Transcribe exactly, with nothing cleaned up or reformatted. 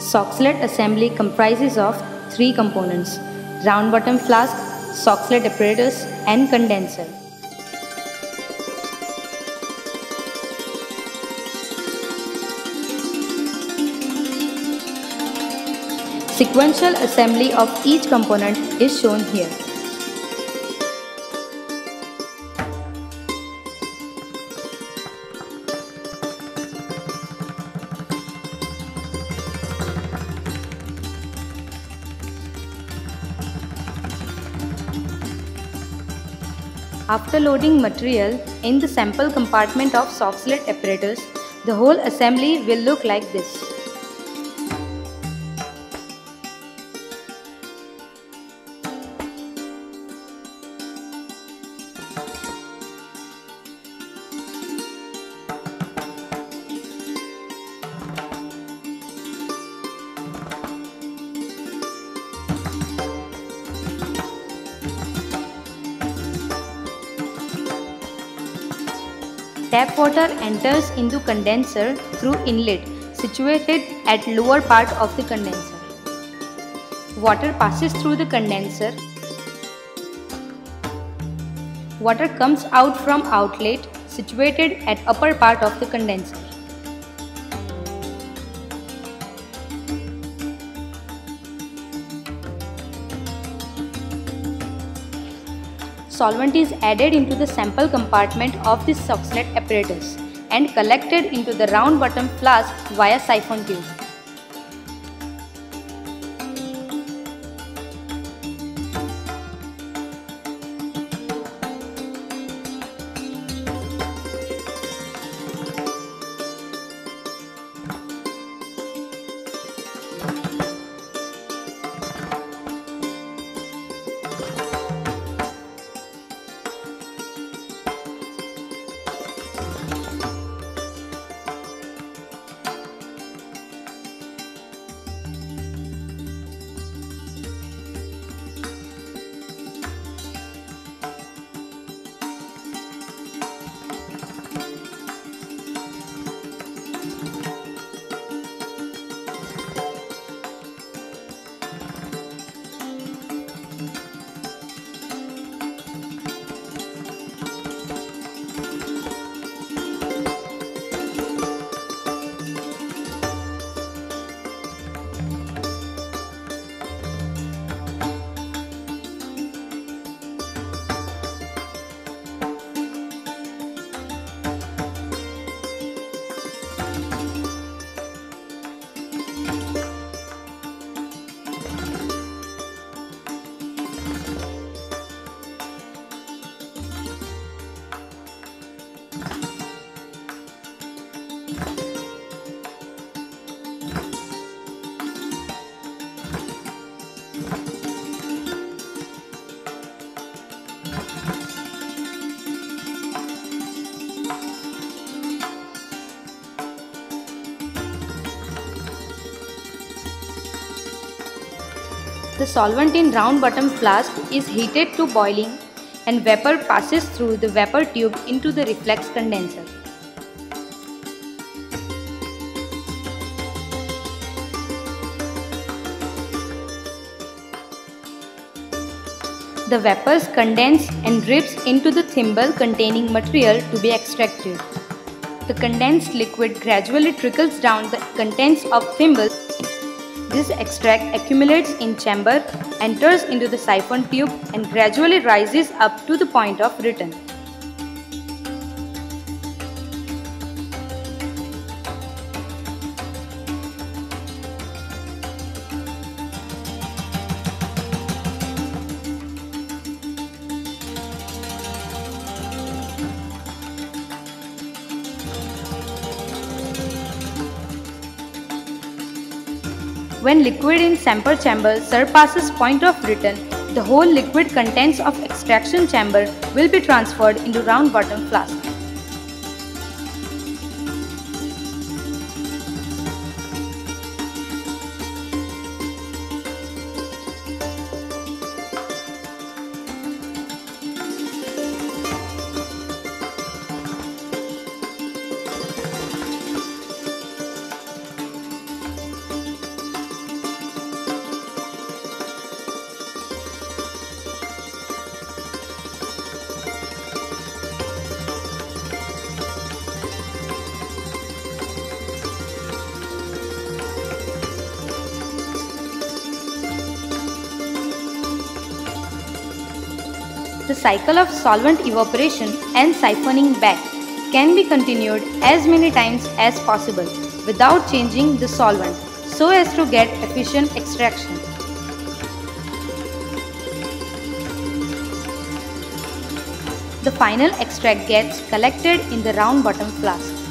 Soxhlet assembly comprises of three components: round bottom flask, Soxhlet apparatus, and condenser. Sequential assembly of each component is shown here. After loading material in the sample compartment of Soxhlet apparatus, the whole assembly will look like this. Tap water enters into condenser through inlet situated at lower part of the condenser. Water passes through the condenser. Water comes out from outlet situated at upper part of the condenser. Solvent is added into the sample compartment of this Soxhlet apparatus and collected into the round bottom flask via siphon tube. The solvent in round bottom flask is heated to boiling and vapor passes through the vapor tube into the reflex condenser. The vapors condense and drips into the thimble containing material to be extracted. The condensed liquid gradually trickles down the contents of thimble. This extract accumulates in chamber, enters into the siphon tube and gradually rises up to the point of return. When liquid in sample chamber surpasses point of return, the whole liquid contents of extraction chamber will be transferred into round bottom flask. The cycle of solvent evaporation and siphoning back can be continued as many times as possible without changing the solvent so as to get efficient extraction. The final extract gets collected in the round bottom flask.